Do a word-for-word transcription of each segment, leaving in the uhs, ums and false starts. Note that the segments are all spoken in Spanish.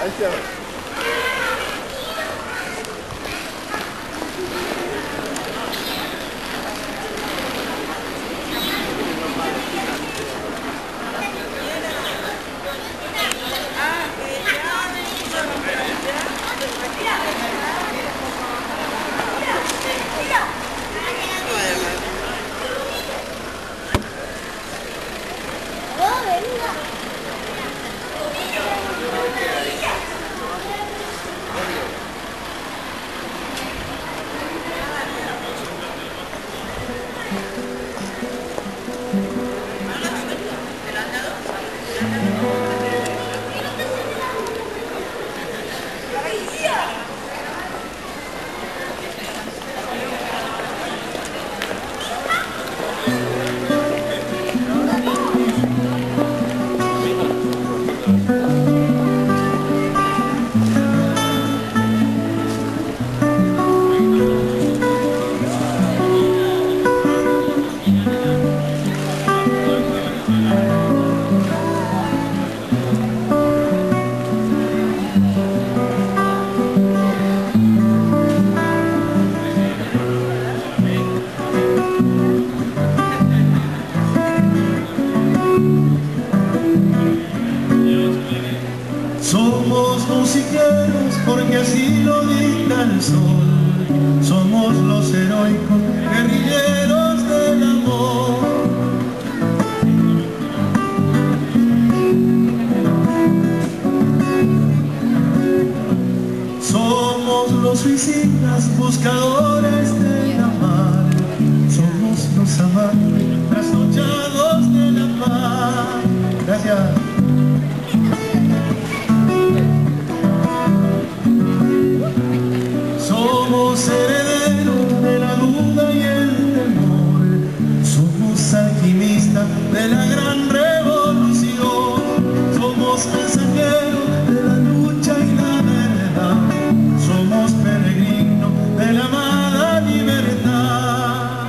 Somos musiqueros porque así lo dicta el sol. Somos los heroicos guerrilleros del amor. Somos los suicidas buscadores de la mar. Somos los amantes trasnochados de la paz. Gracias. Somos herederos de la duda y el temor. Somos alquimistas de la gran revolución. Somos mensajeros de la lucha y la verdad. Somos peregrinos de la amada libertad.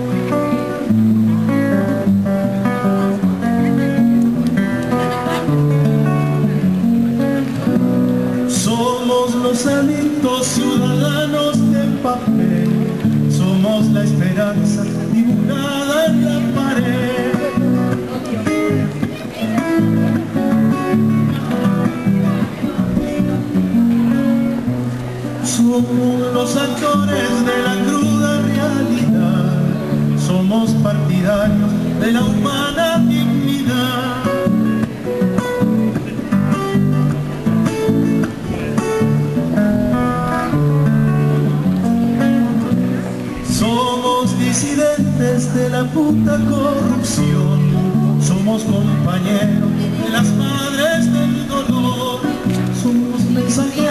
Somos los adictos ciudadanos de papel. Somos la esperanza dibujada en la pared. Somos los actores de la cruda realidad. Somos partidarios de la humana dignidad. Somos disidentes de la puta corrupción. Somos compañeros de las madres del dolor. Somos mensajeros